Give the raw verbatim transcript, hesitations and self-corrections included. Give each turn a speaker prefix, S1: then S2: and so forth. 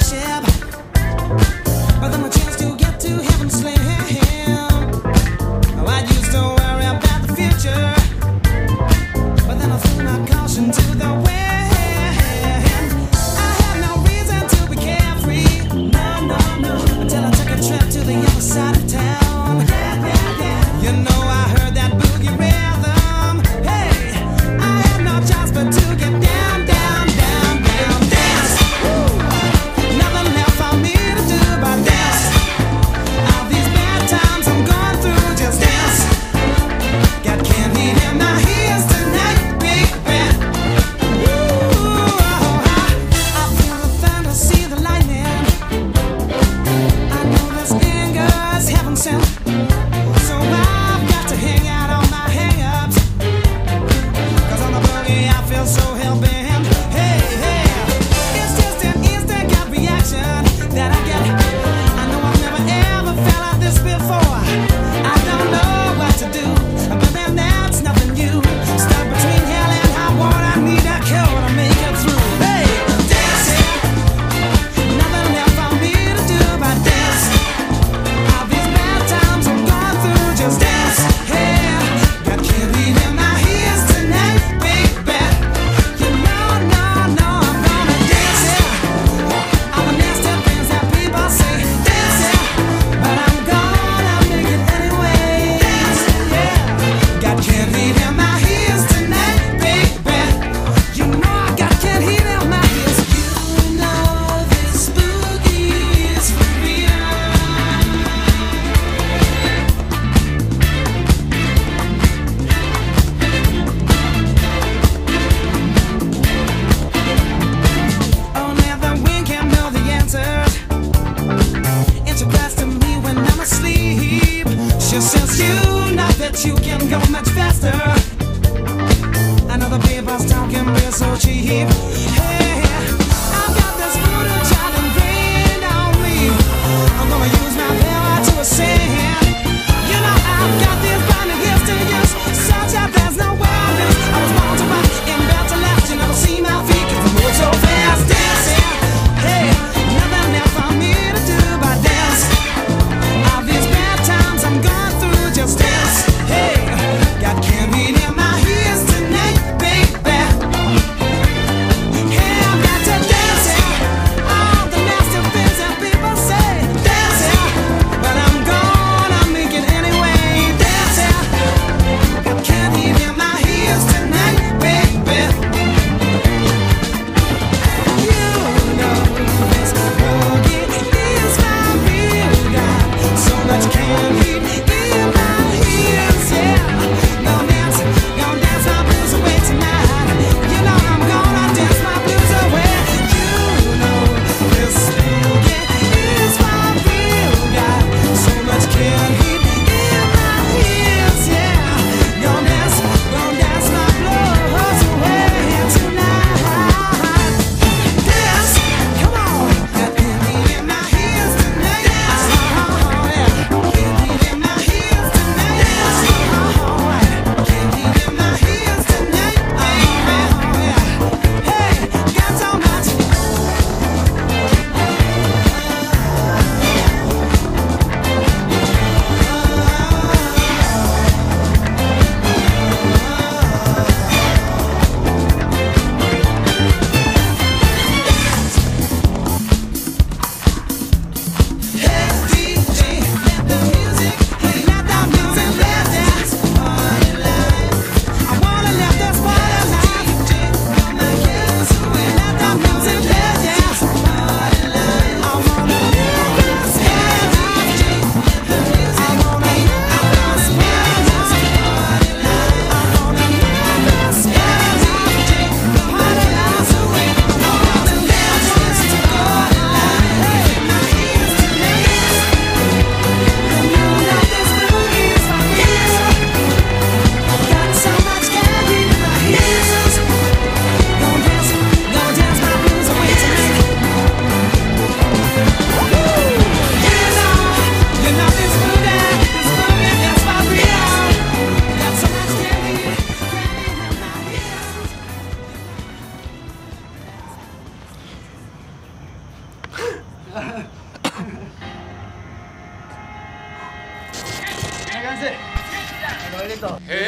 S1: spaceship, but then a chance to get to heaven slam. Oh, I used to worry about the future, but then I threw my caution to the wind. I had no reason to be carefree, no, no, no, until I took a trip to the other side of town. You know I heard that boogie rhythm. Hey, I had no choice but to get down, down, down, down, dance. Woo. Nothing left for me to do but dance. All these bad times I'm going through, just dance. Got candy in my ears tonight, baby. Ooh, I, I feel the thunder, see the lightning. I know this anger's heaven sent. So I've got to hang out on my hang-ups, 'cause on the boogie I feel so hell-bent. Hey, hey, it's just an instant gut reaction that I get. I know I've never ever felt like this before. I don't know what to do, but then that's nothing new. Stuck between hell and high water, I need a cure to make it through. Hey, dance, yeah. Nothing left for me to do but dance. All these bad times I'm going through, just dance. Hey, got candy in my ears tonight, baby. You know, no, no, I'm gonna dance, yeah. All the nasty things that people say, dance, yeah. But I'm gonna make it anyway. Dance, yeah. Got candy in my ears tonight, baby. You know I got candy in my ears. You know this boogie is for real. Only the wind can know the answers. It's a blast to me when I'm asleep. She says you know that you can go much faster. I know the people's talking real so cheap. Hey, I've got this voodoo child ingrained on me. I'm gonna use my power to ascend. You know I've got these blinding gifts to use, such that there's no wellness. I was born to rock and built to last. You never see my feet 'cause I move so fast. Dancing, hey, nothing left for me to do but dance. All these bad times I'm going through, just dance. Hey, got candy in my ears tonight, baby. Hey,
S2: Háganse. Lo grito.
S3: ¡Hey!